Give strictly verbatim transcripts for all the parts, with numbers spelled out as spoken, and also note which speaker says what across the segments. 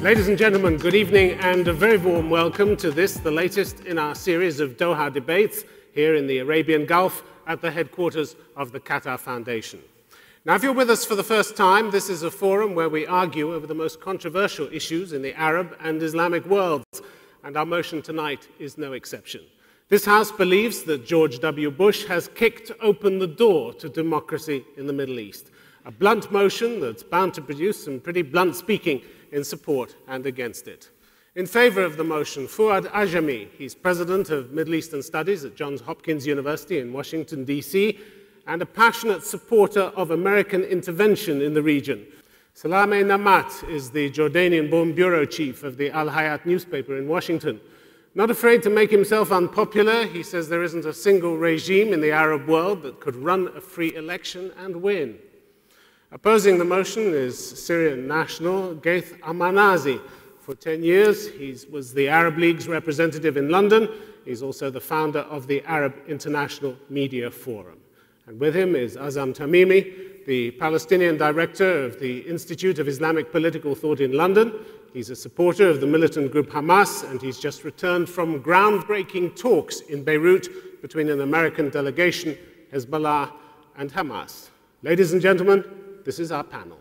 Speaker 1: Ladies and gentlemen, good evening and a very warm welcome to this, the latest in our series of Doha debates here in the Arabian Gulf at the headquarters of the Qatar Foundation. Now, if you're with us for the first time, this is a forum where we argue over the most controversial issues in the Arab and Islamic worlds, and our motion tonight is no exception. This House believes that George W. Bush has kicked open the door to democracy in the Middle East, a blunt motion that's bound to produce some pretty blunt speaking in support and against it. In favor of the motion, Fouad Ajami, he's president of Middle Eastern Studies at Johns Hopkins University in Washington, D C, and a passionate supporter of American intervention in the region. Salameh Nematt is the Jordanian-born bureau chief of the Al-Hayat newspaper in Washington. Not afraid to make himself unpopular, he says there isn't a single regime in the Arab world that could run a free election and win. Opposing the motion is Syrian national Ghayth Armanazi. For ten years, he was the Arab League's representative in London. He's also the founder of the Arab International Media Forum. And with him is Azzam Tamimi, the Palestinian director of the Institute of Islamic Political Thought in London. He's a supporter of the militant group Hamas, and he's just returned from groundbreaking talks in Beirut between an American delegation, Hezbollah, and Hamas. Ladies and gentlemen, this is our panel.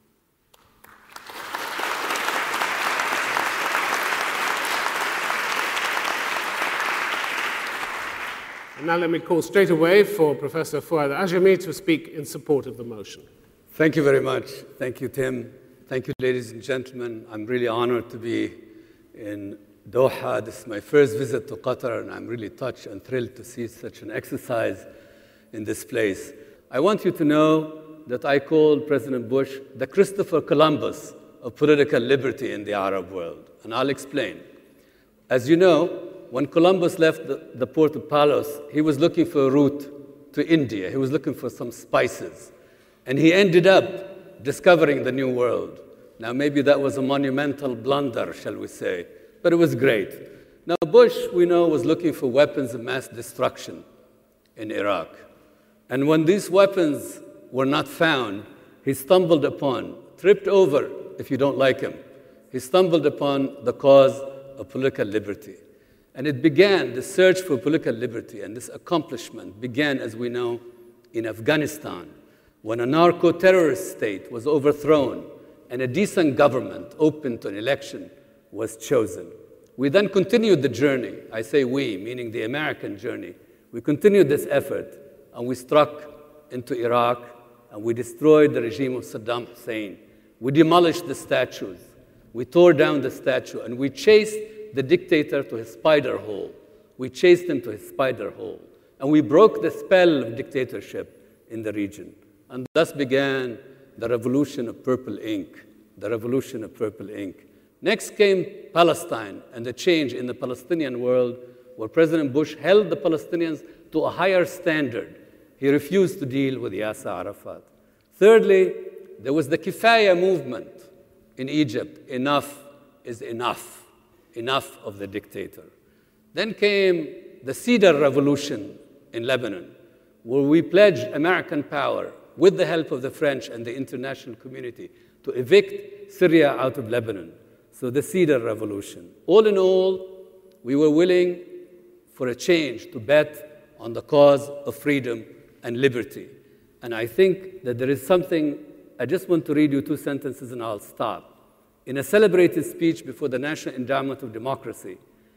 Speaker 1: And now let me call straight away for Professor Fouad Ajami to speak in support of the motion.
Speaker 2: Thank you very much. Thank you, Tim. Thank you, ladies and gentlemen. I'm really honored to be in Doha. This is my first visit to Qatar, and I'm really touched and thrilled to see such an exercise in this place. I want you to know that I call President Bush the Christopher Columbus of political liberty in the Arab world, and I'll explain. As you know, when Columbus left the, the port of Palos, he was looking for a route to India. He was looking for some spices. And he ended up discovering the New World. Now, maybe that was a monumental blunder, shall we say, but it was great. Now, Bush, we know, was looking for weapons of mass destruction in Iraq. And when these weapons were not found, he stumbled upon, tripped over, if you don't like him, he stumbled upon the cause of political liberty. And it began, the search for political liberty and this accomplishment began, as we know, in Afghanistan, when a narco-terrorist state was overthrown and a decent government open to an election was chosen. We then continued the journey. I say we, meaning the American journey. We continued this effort, and we struck into Iraq, and we destroyed the regime of Saddam Hussein. We demolished the statues. We tore down the statue, and we chased the dictator to his spider hole. We chased him to his spider hole. And we broke the spell of dictatorship in the region. And thus began the revolution of purple ink, the revolution of purple ink. Next came Palestine and the change in the Palestinian world, where President Bush held the Palestinians to a higher standard. He refused to deal with Yasser Arafat. Thirdly, there was the Kifaya movement in Egypt. Enough is enough. Enough of the dictator. Then came the Cedar Revolution in Lebanon, where we pledged American power with the help of the French and the international community to evict Syria out of Lebanon. So the Cedar Revolution. All in all, we were willing for a change to bet on the cause of freedom and liberty. And I think that there is something, I just want to read you two sentences and I'll stop. In a celebrated speech before the National Endowment of Democracy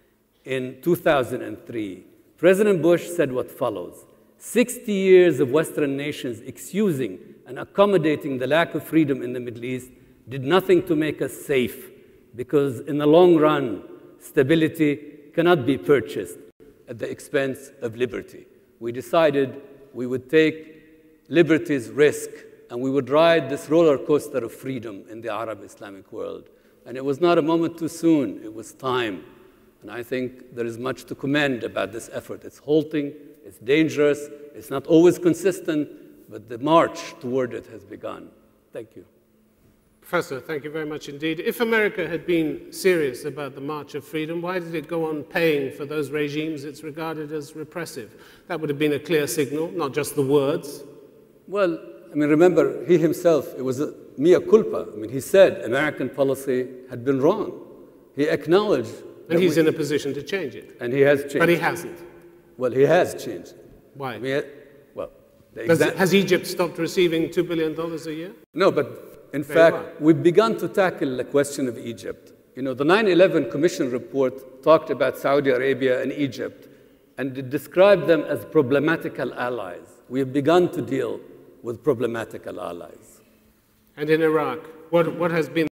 Speaker 2: in two thousand three, President Bush said what follows: sixty years of Western nations excusing and accommodating the lack of freedom in the Middle East did nothing to make us safe, because in the long run, stability cannot be purchased at the expense of liberty. We decided we would take liberty's risk, and we would ride this roller coaster of freedom in the Arab Islamic world. And it was not a moment too soon, it was time. And I think there is much to commend about this effort. It's halting, it's dangerous, it's not always consistent, but the march toward it has begun. Thank you.
Speaker 1: Professor, thank you very much indeed. If America had been serious about the March of Freedom, why did it go on paying for those regimes it's regarded as repressive? That would have been a clear signal, not just the words.
Speaker 2: Well, I mean, remember, he himself, it was a, mea culpa. I mean, he said American policy had been wrong. He acknowledged.
Speaker 1: And he's
Speaker 2: we,
Speaker 1: in a position to change it.
Speaker 2: And he has changed.
Speaker 1: But he hasn't.
Speaker 2: Well, he has changed.
Speaker 1: Why?
Speaker 2: I mean, well,
Speaker 1: Does, has Egypt stopped receiving two billion dollars a year?
Speaker 2: No, but in
Speaker 1: Very
Speaker 2: fact,
Speaker 1: well.
Speaker 2: we've begun to tackle the question of Egypt. You know, the nine eleven Commission report talked about Saudi Arabia and Egypt, and it described them as problematical allies. We have begun to deal with problematical allies.
Speaker 1: And in Iraq, what, what has been